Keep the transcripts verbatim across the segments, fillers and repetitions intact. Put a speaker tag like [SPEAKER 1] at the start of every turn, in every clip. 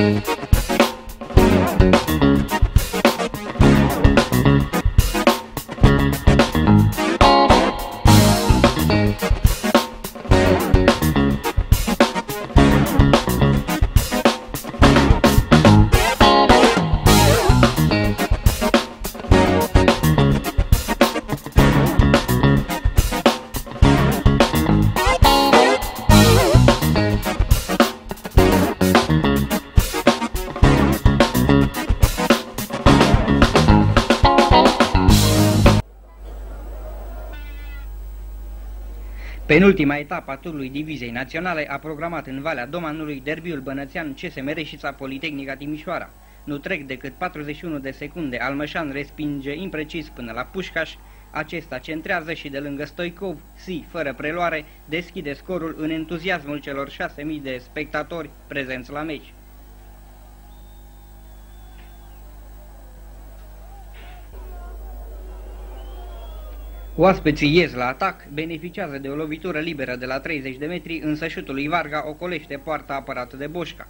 [SPEAKER 1] Penultima etapă a turului Diviziei Naționale a programat în Valea Domanului derbiul bănățean C S M Reșița Politehnica Timișoara. Nu trec decât patruzeci și unu de secunde, Almășan respinge imprecis până la Pușcaș, acesta centrează și de lângă Stoicov, Si, fără preluare, deschide scorul în entuziasmul celor șase mii de spectatori prezenți la meci. Oaspeții ies la atac, beneficiază de o lovitură liberă de la treizeci de metri, însă șutul lui Varga ocolește poarta apărată de Boșca.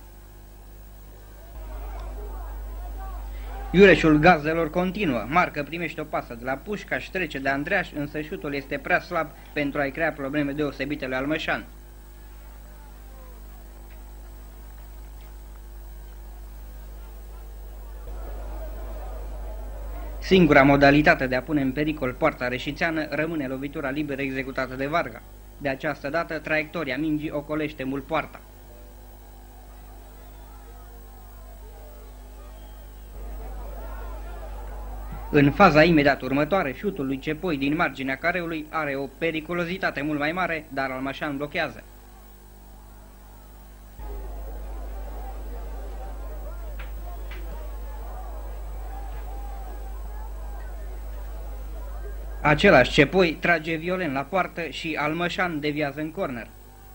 [SPEAKER 1] Iureșul gazdelor continuă, Marcă primește o pasă de la Pușcaș, trece de Andreaș, însă șutul este prea slab pentru a-i crea probleme deosebite lui Almășan. Singura modalitate de a pune în pericol poarta reșițeană rămâne lovitura liberă executată de Varga. De această dată, traiectoria mingii ocolește mult poarta. În faza imediat următoare, șutul lui Cepoi din marginea careului are o periculozitate mult mai mare, dar Almășan blochează. Același Cepoi trage violent la poartă și Almășan deviază în corner.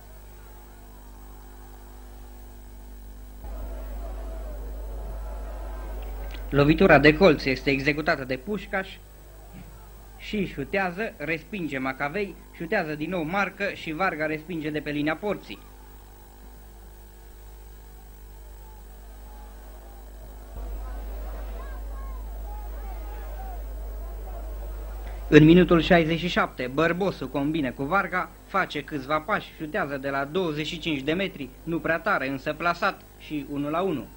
[SPEAKER 1] Lovitura de colț este executată de Pușcaș și șutează, respinge Macavei, șutează din nou Marcă și Varga respinge de pe linia porții. În minutul șaizeci și șapte, Bărbosu combine cu Varga, face câțiva pași, șutează de la douăzeci și cinci de metri, nu prea tare, însă plasat și unu la unu.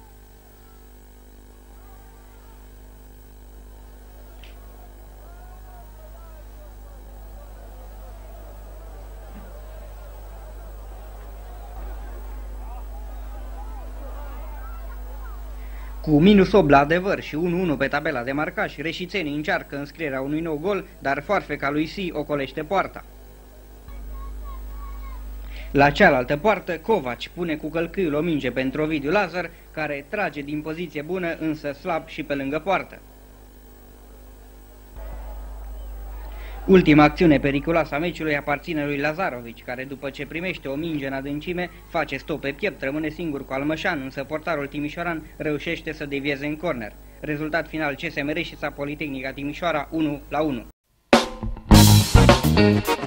[SPEAKER 1] Cu minus opt la adevăr și unu unu pe tabela de marcaj, reșițenii încearcă înscrierea unui nou gol, dar foarfeca lui Si ocolește poarta. La cealaltă poartă, Covaci pune cu călcâiul o minge pentru Ovidiu Lazar, care trage din poziție bună, însă slab și pe lângă poartă. Ultima acțiune periculoasă a meciului aparține lui Lazarovici, care după ce primește o minge în adâncime, face stop pe piept, rămâne singur cu Almășan, însă portarul timișoaran reușește să devieze în corner. Rezultat final: C S M Reșița Politehnica Timișoara unu la unu.